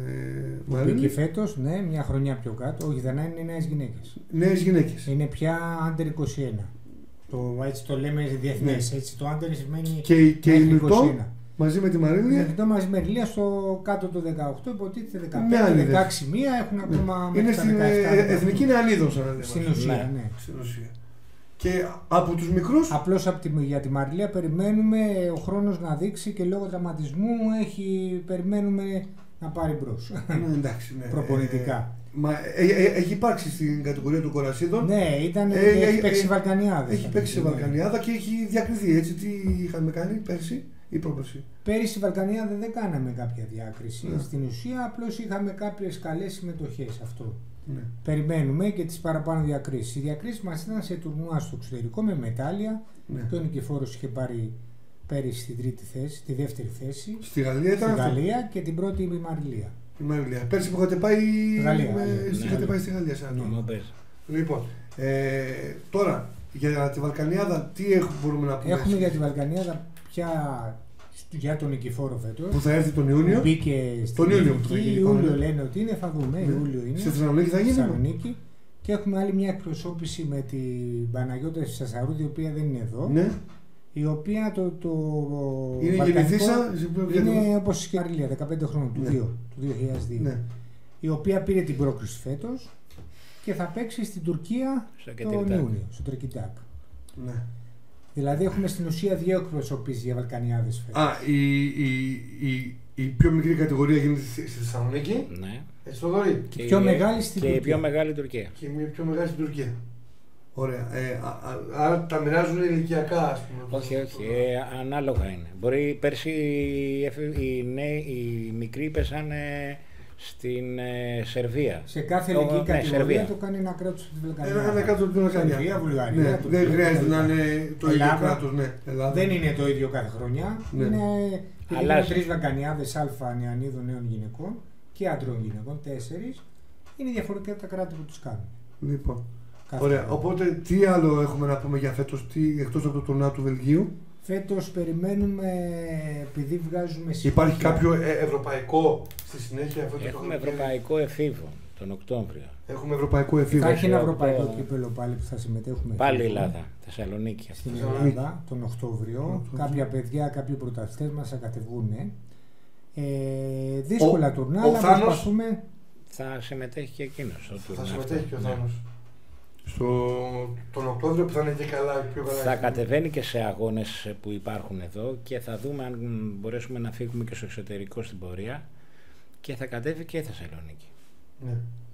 ε, Μαρίλη. Και φέτος, ναι, μια χρονιά πιο κάτω. Όχι, η Δανάη είναι νέες γυναίκες. Νέες γυναίκες. Είναι πια άντερ είκοσι ένα. Το, έτσι το λέμε διεθνές. Ναι. Έτσι, το άντερ σημαίνει και, και η Μυρτό μαζί με τη Μαρίλη. Η Μυρτό μαζί με Μαριλία στο κάτω του δεκαοκτώ, υποτίθεται δεκαπέντε δεκαέξι μία έχουν ακόμα ναι. Είναι στην δεκαεπτά, εθνική Νεανίδων, σαν στην ουσία, ναι. ναι. Στην ουσία. Και από τους μικρούς. Απλώς από τη, για τη Μαριλία περιμένουμε ο χρόνος να δείξει και λόγω τραυματισμού έχει, περιμένουμε να πάρει μπρος. Ναι, εντάξει, ναι. Προπονητικά. Ε, μα, ε, ε, έχει υπάρξει στην κατηγορία του Κορασίδων. Ναι, ήταν, ε, έχει ε, παίξει ε, Βαλκανιάδες. Έχει παίξει σε Βαλκανιάδα και έχει διακριθεί. Έτσι, τι είχαμε κάνει πέρσι ή πρόπερσι? Πέρυσι Βαλκανιάδα δεν κάναμε κάποια διάκριση. Ναι. Στην ουσία απλώς είχαμε κάποιες καλές συμμετοχές. Αυτό. Ναι. Περιμένουμε και τις παραπάνω διακρίσεις. Οι διακρίσεις μας ήταν σε τουρνουά στο εξωτερικό με μετάλλια. Ναι. Το Νικηφόρος είχε πάρει πέρυσι την τρίτη θέση, τη δεύτερη θέση. Στη Γαλλία ήταν. Στη αυτό. Γαλλία και την πρώτη η Μαριλία. Η Μαριλία. Πέρσι που είχατε πάει, Γαλλία, με... ναι, είχατε ναι. πάει στη Γαλλία. Σαν Ναι. Λοιπόν, ε, τώρα για τη Βαλκανιάδα τι έχουμε, μπορούμε να πούμε? Έχουμε για τη Βαλκανιάδα πια για τον Νικηφόρο φέτος. Που θα έρθει τον Ιούνιο. Μπήκε τον Ιούνιο που θα γίνει. Ιούλιο λένε ότι είναι, θα δούμε. Ναι. Ιούλιο είναι. Στη Θεσσαλονίκη θα γίνει. Θεσσαλονίκη. Και έχουμε άλλη μια εκπροσώπηση με την Παναγιώτα Σασαρούδη, η οποία δεν είναι εδώ. Ναι. Η οποία το. το είναι γεννηθήσα. Είναι όπως η Μαριλία, δεκαπέντε χρόνων του, ναι. δύο, του δύο χιλιάδες δύο. Ναι. Η οποία πήρε την πρόκριση φέτος και θα παίξει στην Τουρκία τον Ιούνιο, στο Τρεκιτάκ. Ναι. Δηλαδή έχουμε στην ουσία δύο εκπροσωπήσεις για Βαλκανιάδες φέτος. Α, η, η, η, η πιο μικρή κατηγορία γίνεται στη Θεσσαλονίκη. Ναι. Έτσι το δωρή. Και, πιο μεγάλη στην και Τουρκία. η πιο μεγάλη Τουρκία. Και η πιο μεγάλη στην Τουρκία. Ωραία. Ε, α, α, άρα τα μοιράζουν ηλικιακά, ας πούμε. Όχι, όχι. Ε, ανάλογα είναι. Μπορεί πέρσι οι, οι, νέοι, οι μικροί πέσαν ε, στην ε, Σερβία. Σε κάθε το, ηλικία ναι, κατηγορία το κάνει ένα κράτος του Βαλκανιάδες. Ένα κράτος του Βαλκανιάδες. Σερβία, Βουλγαρία. Ναι, Τουρκία, δεν χρειάζεται να είναι το ίδιο Ελλάδα. κράτος. Ναι, Ελλάδα. Δεν είναι το ίδιο κάθε χρονιά. Ναι. Είναι Αλλάζει. τρεις Βαλκανιάδες αλφα νεανίδων νέων γυναικών και άντρων γυναικών, τέσσερις. Είναι διαφορετικά τα κράτη που τους κάνουν. Λοιπόν. Κάθε Ωραία. χρόνο. Οπότε τι άλλο έχουμε να πούμε για φέτος, τι, εκτός από το τουρνά του Βελγίου? Φέτος περιμένουμε, επειδή βγάζουμε συνέχεια. Υπάρχει κάποιο ε, ευρωπαϊκό στη συνέχεια? Αυτό Έχουμε το ευρωπαϊκό εφήβο τον Οκτώβριο. Έχουμε ευρωπαϊκό εφήβο. Υπάρχει ένα από ευρωπαϊκό το- κύπελο πάλι που θα συμμετέχουμε. Πάλι φέτος. Ελλάδα, Θεσσαλονίκη. Στην Θεσσαλονίκη. Ελλάδα τον Οκτώβριο. Οκτώβριο. Κάποια παιδιά, κάποιοι πρωταθλητές μας θα κατεβούν. Ε, δύσκολα Ο- τουρνά, ο αλλά Θάνος- προσπαθούμε. Θα συμμετέχει και εκείνος. Θα συμμετέχει και ο Ναι. Θάνος. Στο, τον Οκτώβριο που θα είναι και καλά, πιο καλά. Θα κατεβαίνει και σε αγώνες που υπάρχουν εδώ και θα δούμε αν μπορέσουμε να φύγουμε και στο εξωτερικό στην πορεία και θα κατέβει και η Θεσσαλονίκη. Ναι.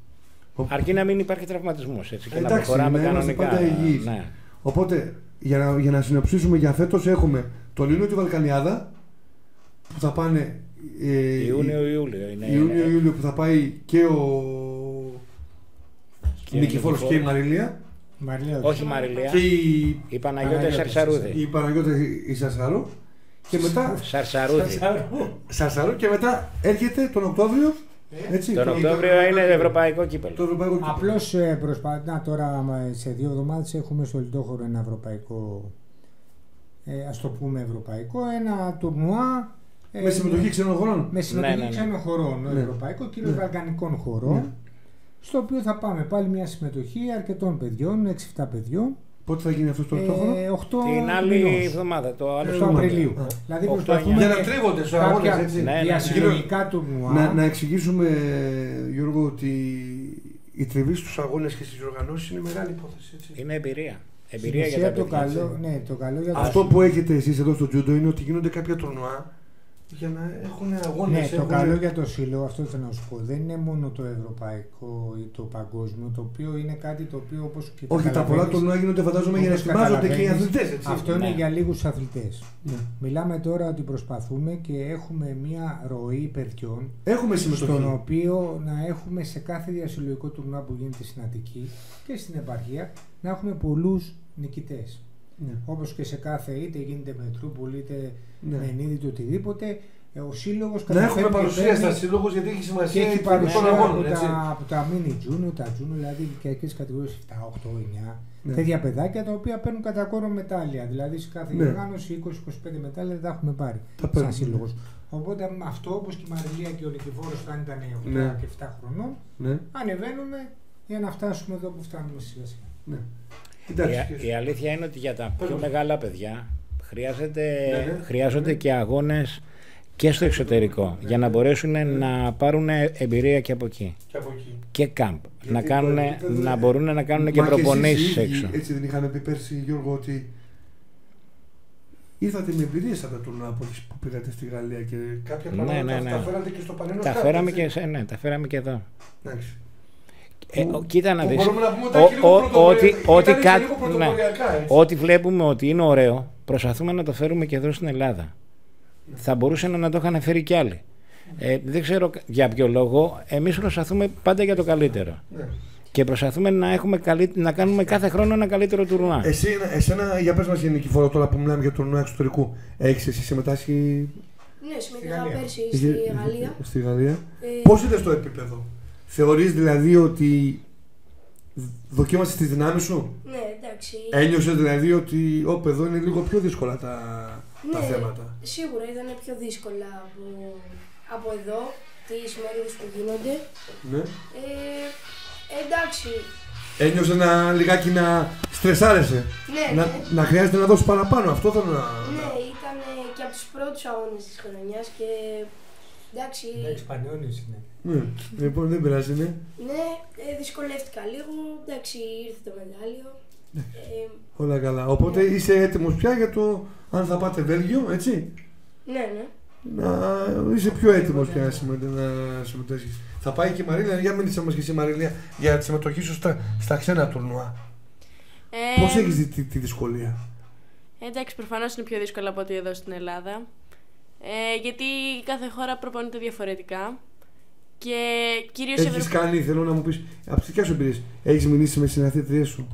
Αρκεί να μην υπάρχει τραυματισμός έτσι και να Εντάξει, προχωράμε να είμαστε κανονικά. πάντα υγιείς. Ναι. Οπότε, για να, για να συνοψίσουμε για φέτος, έχουμε τον Ιούνιο τη Βαλκανιάδα που θα πάνε. Ε, Ιούνιο-Ιούλιο είναι. Ιούνιο-Ιούλιο που θα πάει και ο Και ο Νικηφόρος και η Νικηφόρος. Μαριλία. Μαριλία, Όχι Μαριλία. Και η, Η Παναγιώτα Παναγιώτα Σαρσαρούδη. η Παναγιώτα η Σασαρού. Και μετά. Σαρσαρούδι. Σαρσαρού και μετά έρχεται τον Οκτώβριο. Έτσι, Τον το- Οκτώβριο είναι ευρωπαϊκό κύπελο. Το ευρωπαϊκό κύπελλο. Απλώς ε, προσπα... να, τώρα σε δύο εβδομάδες έχουμε στο Λιτόχωρο ένα ευρωπαϊκό, ε, ας το πούμε ευρωπαϊκό, ένα τουρνουά. ε, Με συμμετοχή ξένων χωρών. με συμμετοχή Ναι, ναι, ναι. ξένων χωρών, Ναι. ευρωπαϊκό, κυρίως Ναι. βαλκανικών χωρών, Ναι. στο οποίο θα πάμε πάλι μια συμμετοχή αρκετών παιδιών, έξι εφτά παιδιών, Πότε θα γίνει αυτό στο Οκτώβριο. ε, οκτώ Την άλλη μηνός, εβδομάδα. Το άλλο Ε, οκτώ Σάββατο. Απριλίου. Α. Δηλαδή οκτώ, προσπαθούμε Για να και τρίβονται στους κάποια αγώνες, έτσι. Ναι, ναι, ναι. διασυνολικά τουρνουά. Να, να εξηγήσουμε, Γιώργο, ότι η τριβή στους αγώνες και στις οργανώσεις είναι μεγάλη υπόθεση. Έτσι. Είναι εμπειρία. Στην Εμπειρία για ουσία τα το παιδιά. καλό, ναι, το καλό για το Αυτό που έχετε εσείς εδώ στο τζούντο είναι ότι γίνονται κάποια τουρνουά για να έχουν αγώνες. Ναι, το έχουν- καλό για το σύλλογο, αυτό θέλω να σου πω, δεν είναι μόνο το ευρωπαϊκό ή το παγκόσμιο, το οποίο είναι κάτι το οποίο όπως και Όχι, τα πολλά καταλαβαίνεις, τουρνουά γίνονται φαντάζομαι για να όπως ετοιμάζονται και οι καταλαβαίνεις, αθλητές. Έτσι. Αυτό Ναι. είναι για λίγους αθλητές. Ναι. Μιλάμε τώρα ότι προσπαθούμε και έχουμε μία ροή παιδιών, Έχουμε συμμετοχή. στον οποίο να έχουμε σε κάθε διασυλλογικό τουρνουά που γίνεται στην Αττική και στην επαρχία, να έχουμε πολλούς νικητές. Ναι. Όπως και σε κάθε, είτε γίνεται με Τρούπολη, είτε Ναι. με Ενίδη, είτε οτιδήποτε, ε, ο σύλλογος Να έχουμε καταφέρνει και παρουσία παίρνει- στα σύλλογους γιατί έχει και σημασία έχει η των παρουσία από αγώνων. έτσι. τα, από τα mini junior, τα junior, δηλαδή ηλικιακές κατηγορίες επτά, οκτώ, εννιά. Ναι. Τέτοια παιδάκια τα οποία παίρνουν κατά κόρο μετάλλια. Δηλαδή σε κάθε Ναι. οργάνωση είκοσι με είκοσι πέντε μετάλλια δεν τα έχουμε πάρει Τα σαν παίρνουν, σύλλογος. Οπότε με αυτό όπως και η Μαριλία και ο Νικηφόρος όταν ήταν οκτώ Ναι. και επτά χρονών, Ναι. ανεβαίνουμε για να φτάσουμε εδώ που φτάνουμε σιγά σιγά. Ναι. Εντάξει. Η, η αλήθεια είναι ότι για τα πιο μεγάλα παιδιά χρειάζεται, Ναι, ναι. χρειάζονται και αγώνες και στο εξωτερικό για να μπορέσουν να πάρουν εμπειρία και από εκεί. Και από εκεί. Και κάμπ. Γιατί Να, κάνουν, το επίπεδο, να ε, μπορούν να κάνουν και Μα εσείς οι προπονήσεις ίδιοι, έξω. Έτσι δεν είχαμε πει πέρσι, Γιώργο, ότι ήρθατε με εμπειρίες από τα τουρνουά που που πήγατε στη Γαλλία και κάποια Ναι, πράγματα ναι, τα- ναι. τα φέρατε και στο Πανελλήνιο Τα Cup, φέραμε, έτσι. και, σε- ναι, τα φέραμε και εδώ. Εντάξει. Ε, Που- ο- κοίτα να που δεις. μπορούμε να πούμε ότι Ο- ήταν και λίγο ο- πρωτοποριακά. ότι- ότι Ήταν και κάτι- λίγο ναι. πρωτοποριακά, έτσι. Ό,τι βλέπουμε ότι είναι ωραίο, προσπαθούμε να το φέρουμε και εδώ στην Ελλάδα. Θα μπορούσαν να το είχαν φέρει κι άλλοι. Ε, δεν ξέρω για ποιο λόγο. Εμείς προσπαθούμε πάντα για το καλύτερο. Ναι. Και προσπαθούμε να, έχουμε καλύ... να κάνουμε κάθε χρόνο ένα καλύτερο τουρνουά. Εσύ, εσένα, για πες μας για Νικηφόρο, τώρα που μιλάμε για τουρνουά εξωτερικού, έχεις εσύ συμμετάσχει Ναι, συμμετείχα Γαλλία. πέρσι στη Γαλλία. στη Γαλλία. Ε, Πώς ήταν στο επίπεδο, θεωρείς δηλαδή ότι δοκίμασες τις δυνάμεις σου, Ναι, εντάξει. ένιωσες δηλαδή ότι όπ, εδώ είναι λίγο πιο δύσκολα τα, τα Ναι, θέματα. σίγουρα ήταν πιο δύσκολα από, από εδώ, τις μέρες που γίνονται. Ναι. Ε, εντάξει, Ένιωσε να λιγάκι να στρεσάρεσαι, ναι, να, ναι. να χρειάζεται να δώσεις παραπάνω, αυτό θέλω να... Ναι, ήταν και από τους πρώτους αγώνες της χρονιάς και εντάξει, Εντάξει, Πανιόνιος είναι. Ναι, λοιπόν δεν πειράζει, ναι. ναι, ε, δυσκολεύτηκα λίγο, εντάξει, ήρθε το μετάλλιο. Ε, Όλα καλά. Οπότε είσαι έτοιμος πια για το αν θα πάτε Βέλγιο, έτσι. ναι, ναι. Να είσαι πιο έτοιμος πια να συμμετέ- να συμμετέχεις. Θα πάει και η Μαρίλια, για μίλησε μας και εσύ Μαρίλια, για τη συμμετοχή σου στα, στα ξένα τουρνουά. Ε, Πώς έχεις δει τη, τη δυσκολία. Εντάξει, προφανώς είναι πιο δύσκολο από ότι εδώ στην Ελλάδα. Ε, γιατί κάθε χώρα προπονείται διαφορετικά. Και κυρίως η Έχεις Ευρω... κάνει, θέλω να μου πεις, από τις δικές σου εμπειρίες, έχεις μιλήσει με συναθήτριές σου.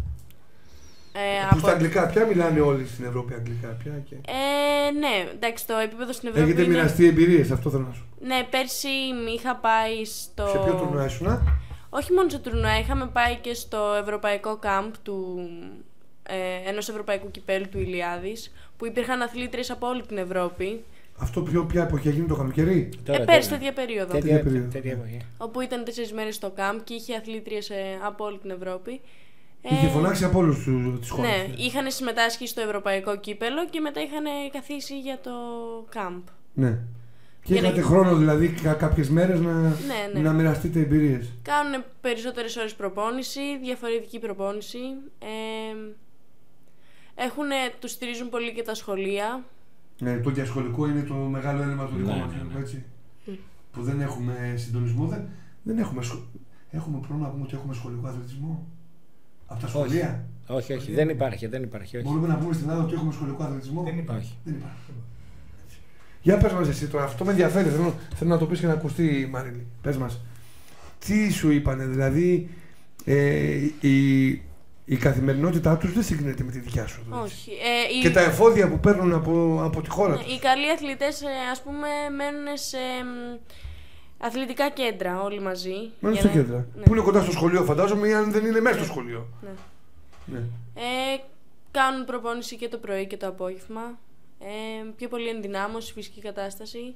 ε, Που από... στα αγγλικά, πια μιλάνε όλοι στην Ευρώπη αγγλικά πια. Και... ε, ναι, εντάξει, το επίπεδο στην Ευρώπη Έχετε είναι... μοιραστεί εμπειρίες, αυτό θέλω να σου. Ναι, πέρσι είχα πάει στο... Σε ποιο τουρνουά ήσουνα. Όχι μόνο στο τουρνουά, είχαμε πάει και στο ευρωπαϊκό κάμπ του... Ε, ενός ευρωπαϊκού κυπέλου του Ηλιάδης, που υπήρχαν αθλήτριες από όλη την Ευρώπη. Αυτό ποιο, ποια εποχή έγινε το καλοκαίρι. Τώρα, ε, πέρσι, τώρα. τέτοια περίοδο. Τέτοια, Τέτοια περίοδο. τέτοια εποχή. Όπου ήταν τέσσερις μέρες στο κάμπ και είχε αθλήτριες ε, από όλη την Ευρώπη. Ε, Είχε φωνάξει από όλους τους τις χώρες. Ναι, είχαν συμμετάσχει στο ευρωπαϊκό κύπελο και μετά είχαν καθίσει για το κάμπ. Ναι. Και Για να- είχατε χρόνο δηλαδή κα- κάποιες μέρες να, Ναι, ναι. να μοιραστείτε εμπειρίες. Κάνουν περισσότερες ώρες προπόνηση, διαφορετική προπόνηση. Ε, έχουνε, τους στηρίζουν πολύ και τα σχολεία. Ναι, το διασχολικό είναι το μεγάλο έλλειμμα του δικό Ναι, μας, ναι, ναι. έτσι. Mm. Που δεν έχουμε συντονισμό. Δεν, δεν έχουμε, σχο... έχουμε πρόβλημα να πούμε ότι έχουμε σχολικό αθλητισμό. Από τα Όχι. σχολεία. Όχι, όχι, δεν υπάρχει, δεν υπάρχει. Όχι. Μπορούμε να πούμε στην Ελλάδα ότι έχουμε σχολικό αθλητισμό. Δεν υπάρχει. Όχι. Δεν υπάρχει. Για πες μας εσύ τώρα, αυτό με ενδιαφέρει, θέλω, θέλω να το πεις και να ακουστεί, Μαρίλη. Πες μας, τι σου είπανε, δηλαδή ε, οι, η καθημερινότητά τους δεν συγκρίνεται με τη δικιά σου. Όχι. Ε, και οι... τα εφόδια που παίρνουν από, από τη χώρα ναι, τους. Οι καλοί αθλητές, ας πούμε, μένουν σε αθλητικά κέντρα όλοι μαζί. Μένουν στα να... κέντρα. Ναι. Που είναι κοντά στο σχολείο, φαντάζομαι, ή αν δεν είναι μέσα ναι. στο σχολείο. Ναι. Ναι. Ε, κάνουν προπόνηση και το πρωί και το απόγευμα. Ε, πιο πολύ ενδυνάμωση, φυσική κατάσταση.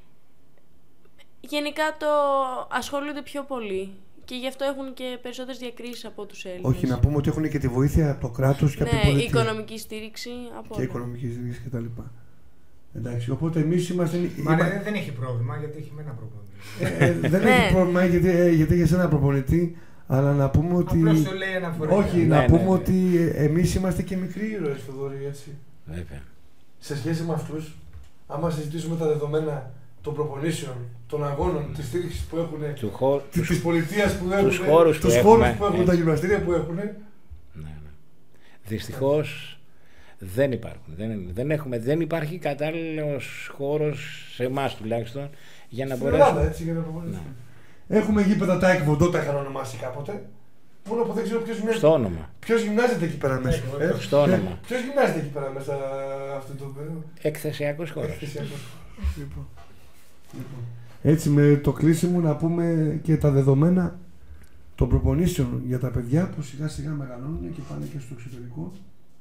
Γενικά το ασχολούνται πιο πολύ. Και γι' αυτό έχουν και περισσότερες διακρίσεις από τους Έλληνες. Όχι, να πούμε ότι έχουν και τη βοήθεια από το κράτος και ναι, από την πολιτεία. οικονομική στήριξη. Από και όλα. οικονομική στήριξη κτλ. Εντάξει, οπότε εμείς είμαστε. Μα είμα... ναι, δεν έχει πρόβλημα γιατί έχει με ένα προπονητή. ε, δεν έχει πρόβλημα γιατί, ε, γιατί έχει ένα προπονητή, αλλά να πούμε ότι. Απλώς το λέει αναφορικά. Όχι, ναι, να ναι, πούμε ναι, ναι. ότι εμείς είμαστε και μικροί ήρωες, Θοδωρή, έτσι. Βέβαια. Σε σχέση με αυτούς, άμα συζητήσουμε τα δεδομένα των προπονήσεων, των αγώνων, της στήριξης που έχουν, Του χώρου, της, της πολιτείας που έχουν, τους χώρους που τους έχουμε, χώρους που έχουν, έτσι. τα γυμναστήρια που έχουν. Ναι, ναι. Δυστυχώς δεν υπάρχουν. Δεν, δεν, έχουμε, δεν υπάρχει κατάλληλος χώρος σε εμάς τουλάχιστον για να Στην μπορέσουμε. Ελλάδα, έτσι, για να προπονήσουμε. Ναι. Έχουμε γήπεδα Τάικ Βοντό, τα είχαν ονομάσει κάποτε. Μόνο που δεν ξέρω ποιος γυμνάζεται. Στο όνομα. Ποιος γυμνάζεται εκεί πέρα μέσα. Ε? Στο όνομα. Ποιος γυμνάζεται εκεί πέρα μέσα αυτό το παιδί. Εκθεσιακός χώρος. Λοιπόν. Λοιπόν. Έτσι με το κλείσιμο να πούμε και τα δεδομένα των προπονήσεων για τα παιδιά που σιγά σιγά μεγαλώνουν και πάνε και στο εξωτερικό.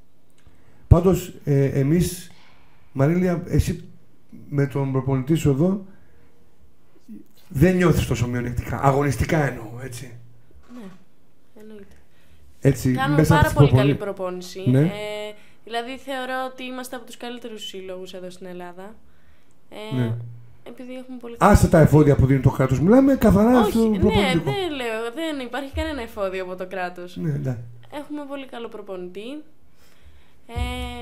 Πάντως ε, εμείς, Μαρίλια, εσύ με τον προπονητή σου εδώ δεν νιώθεις τόσο μειονεκτικά, αγωνιστικά εννοώ, έτσι. Ναι, εννοείται. Έτσι, Κάνουμε μέσα πάρα από πολύ τις καλή προπονη- προπόνηση. Ναι. Ε, δηλαδή θεωρώ ότι είμαστε από τους καλύτερους σύλλογους εδώ στην Ελλάδα. Ε, Ναι. Επειδή έχουμε πολύ Άσε τα εφόδια που δίνει το κράτος, μιλάμε καθαρά Όχι, στο ναι, προπονητικό. δεν λέω, δεν υπάρχει κανένα εφόδιο από το κράτος. Ναι, ναι. Έχουμε πολύ καλό προπονητή. Ε,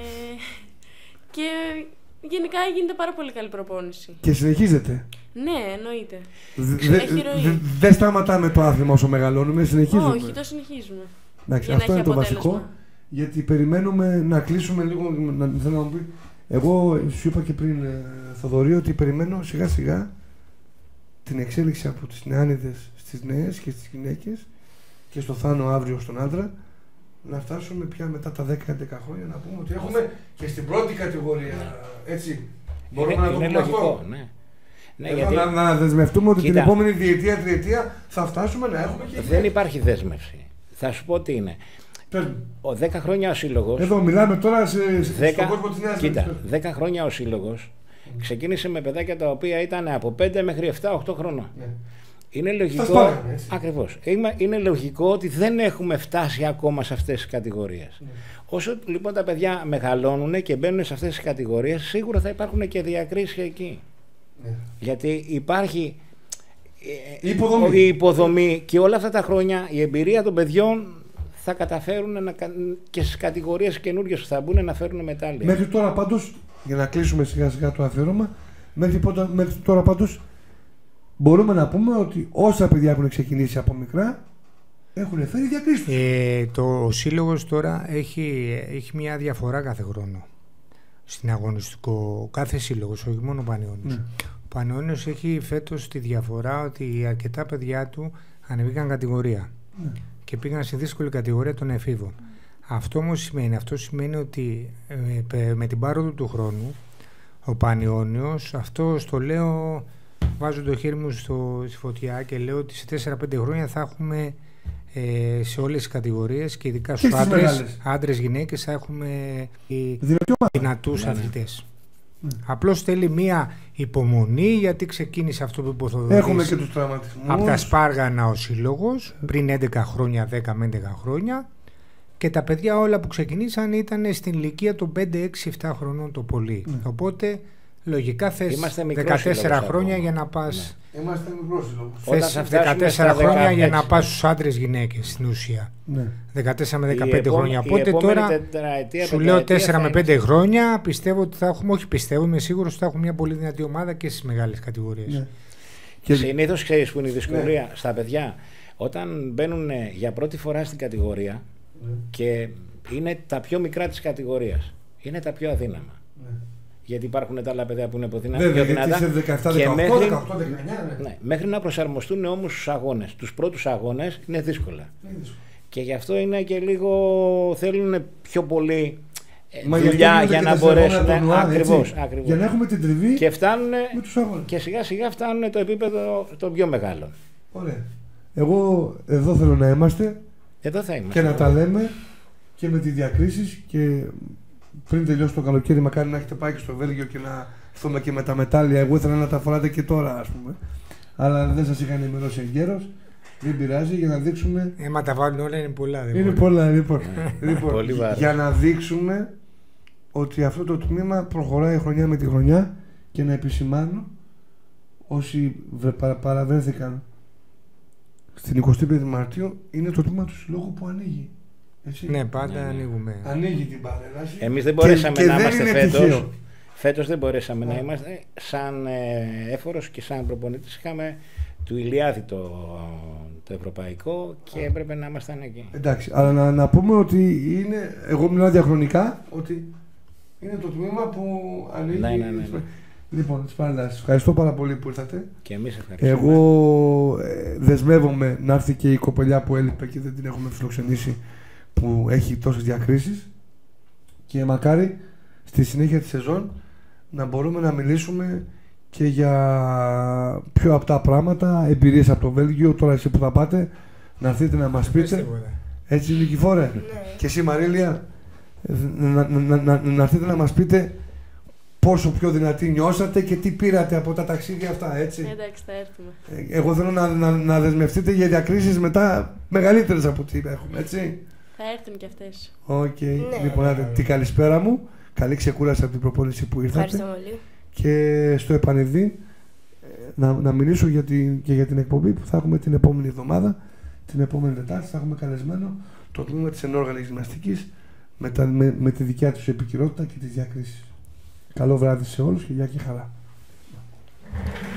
και γενικά γίνεται πάρα πολύ καλή προπόνηση. Και συνεχίζεται. Ναι, εννοείται. Δε- Έχει δε- ροή. δε- Δεν σταματάμε το άθλημα όσο μεγαλώνουμε, συνεχίζουμε. Όχι, το συνεχίζουμε. Εντάξει, για να αυτό έχει είναι το αποτέλεσμα. βασικό. Γιατί περιμένουμε να κλείσουμε λίγο. Να, θέλω να μου πει. Εγώ σου είπα και πριν, ε, Θοδωρή, ότι περιμένω σιγά σιγά την εξέλιξη από τις νεάνιδες στις νέες και στις γυναίκες και στο Θάνο αύριο στον άντρα να φτάσουμε πια μετά τα δέκα έντεκα χρόνια να πούμε ότι έχουμε και στην πρώτη κατηγορία. Έτσι. Μπορούμε Είναι, να το είναι πούμε λογικό, αυτό. ναι. Ναι, Εδώ γιατί να, να δεσμευτούμε ότι Κοίτα. την επόμενη διετία, τριετία θα φτάσουμε να έχουμε και. δεν υπάρχει δέσμευση. Θα σου πω τι είναι. Πες μου. Ο δέκα χρόνια ο σύλλογος. Εδώ μιλάμε τώρα σε, σε, δέκα, στον κόσμο της Νέας κοίτα, Δημοκρατίας. δέκα χρόνια ο σύλλογος ξεκίνησε με παιδάκια τα οποία ήταν από πέντε μέχρι επτά οκτώ χρονών. Ναι. Είναι Στα λογικό, σπάγαμε, έτσι. ακριβώς, είναι, είναι λογικό ότι δεν έχουμε φτάσει ακόμα σε αυτές τις κατηγορίες. Ναι. Όσο λοιπόν τα παιδιά μεγαλώνουν και μπαίνουν σε αυτές τις κατηγορίες, σίγουρα θα υπάρχουν και διακρίσεις εκεί. Ναι. Γιατί υπάρχει ε, Η υποδομή. η υποδομή και όλα αυτά τα χρόνια η εμπειρία των παιδιών θα καταφέρουν να, κα- και στις κατηγορίες καινούργιες που θα μπουν να φέρουν μετάλλια. Μέχρι τώρα πάντως, για να κλείσουμε σιγά σιγά το αφιέρωμα, μέχρι, πότε- μέχρι τώρα πάντως μπορούμε να πούμε ότι όσα παιδιά έχουν ξεκινήσει από μικρά έχουν φέρει διακρίσεις τους. Ε, το, ο σύλλογος τώρα έχει, έχει μια διαφορά κάθε χρόνο στην αγωνιστικό, κάθε σύλλογος, όχι μόνο ο Πανιώνιος. Ναι. Ο Πανιώνιος έχει φέτος τη διαφορά ότι αρκετά παιδιά του ανεβήκαν κατηγορία Ναι. και πήγαν στη δύσκολη κατηγορία των εφήβων. Αυτό όμως σημαίνει, αυτό σημαίνει ότι ε, πε- με την πάροδο του χρόνου ο Πανιώνιος, αυτό το λέω, βάζω το χέρι μου στο, στη φωτιά και λέω ότι σε τέσσερα πέντε χρόνια θα έχουμε ε, σε όλες τις κατηγορίες και ειδικά στους στις άντρες, μεγάλες. άντρες γυναίκες θα έχουμε ε, Δυνατή ομάδα. δυνατούς Ναι, ναι. αθλητές. Ναι. Απλώς θέλει μία υπομονή γιατί ξεκίνησε αυτό που είπε ο Θοδωρής. Έχουμε και τους τραυματισμούς. Από τα Σπάργανα ο σύλλογος πριν έντεκα χρόνια, δέκα με έντεκα χρόνια, και τα παιδιά όλα που ξεκινήσαν ήταν στην ηλικία των πέντε, έξι, επτά χρονών το πολύ. Ναι. Οπότε λογικά θες Είμαστε μικρός δεκατέσσερα σύλλογος χρόνια ακόμα. για να πας. Είμαστε μικρός σύλλογος. Όταν Θες θα φτάσουμε δεκατέσσερα στα χρόνια για να δεκαέξι. πας στους άντρες γυναίκες στην ουσία. Ναι. δεκατέσσερα με Η δεκαπέντε επόμε- χρόνια. η Οπότε επόμενη τώρα τετραετία, σου λέω πενταετία τέσσερα θα με είναι. πέντε χρόνια πιστεύω ότι θα έχουμε, όχι πιστεύω, είμαι σίγουρος ότι θα έχουμε μια πολύ δυνατή ομάδα και στις μεγάλες κατηγορίες. Ναι. Και Συνήθως ξέρεις που είναι η δυσκολία στα παιδιά. Όταν μπαίνουν για πρώτη φορά στην κατηγορία Ναι. και είναι τα πιο μικρά της κατηγορίας, είναι τα πιο αδύναμα. Ναι. Γιατί υπάρχουν τα άλλα παιδιά που είναι από δυνα- Βέβαια, πιο γιατί δυνατά. σε δεκαεπτά, και δεκαοκτώ, μέχρι- δεκαοκτώ, δεκαεννιά, ναι. Ναι, μέχρι να προσαρμοστούν όμως στους αγώνες. Τους πρώτους αγώνες είναι δύσκολα. Είναι δύσκολο. Και γι' αυτό είναι και λίγο, θέλουν πιο πολύ Μα δουλειά για να μπορέσουν. Ακριβώς, ακριβώς. Για να έχουμε την τριβή και, φτάνουν, με τους αγώνες. Και σιγά σιγά φτάνουν το επίπεδο των πιο μεγάλων. Ωραία. Εγώ εδώ θέλω να είμαστε. Εδώ θα είμαστε. Και να τα λέμε και με τις διακρίσεις. Και πριν τελειώσει το καλοκαίρι, μακάρι να έχετε πάει και στο Βέλγιο και να έρθουμε και με τα μετάλλια. Εγώ ήθελα να τα φοράτε και τώρα, ας πούμε. Αλλά δεν σας είχα ενημερώσει εγκαίρως. Δεν πειράζει, για να δείξουμε. Ε, μα τα βάλουν όλα, είναι πολλά. Δεν είναι μπορεί. πολλά, λοιπόν. λοιπόν Πολύ για να δείξουμε ότι αυτό το τμήμα προχωράει χρονιά με τη χρονιά και να επισημάνω όσοι παρα, παραβρέθηκαν στην εικοστή πέμπτη Μαρτίου είναι το τμήμα του συλλόγου που ανοίγει. Έτσι. Ναι, πάντα ναι, ναι. ανοίγουμε. Ανοίγει την παρέλαση. Εμείς δεν μπορέσαμε και, να και είμαστε δεν φέτος. Φέτος δεν μπορέσαμε ναι. να είμαστε. Σαν ε, έφορος και σαν προπονητής είχαμε του Ηλιάδη το, το ευρωπαϊκό και έπρεπε να ήμασταν εκεί. Εντάξει, αλλά να, να πούμε ότι είναι, εγώ μιλάω διαχρονικά, ότι είναι το τμήμα που ανοίγει. Ναι, ναι, ναι, ναι. Λοιπόν, τις παρελάσεις. Ευχαριστώ πάρα πολύ που ήρθατε. Και εμείς ευχαριστούμε. Εγώ ε, δεσμεύομαι να έρθει και η κοπελιά που έλειπε και δεν την έχουμε φιλοξενήσει, που έχει τόσες διακρίσεις, και μακάρι στη συνέχεια της σεζόν να μπορούμε να μιλήσουμε και για πιο απτά πράγματα, εμπειρίες από το Βέλγιο. Τώρα εσείς που θα πάτε, να έρθετε να μας πείτε. Έτσι, Νικηφόρε. Ναι. Και εσύ, Μαρίλια, να, να, να, να έρθετε να μας πείτε πόσο πιο δυνατοί νιώσατε και τι πήρατε από τα ταξίδια αυτά, έτσι. Εντάξει, θα έρθουμε. Εγώ θέλω να, να, να δεσμευτείτε για διακρίσεις μετά μεγαλύτερες από ό,τι έχουμε, έτσι. Θα έρθουν και αυτές. Οκ. Okay. Ναι. Λοιπόν, άντε, την καλησπέρα μου. Καλή ξεκούραση από την προπόνηση που ήρθατε. Ευχαριστώ πολύ. Και στο επανειδή να, να μιλήσω για την, και για την εκπομπή που θα έχουμε την επόμενη εβδομάδα. Την επόμενη Τετάρτη θα έχουμε καλεσμένο το τμήμα της ενόργανης γυμναστικής με, τα, με, με τη δικιά τους επικυρότητα και τις διακρίσεις. Καλό βράδυ σε όλους και γεια και χαρά.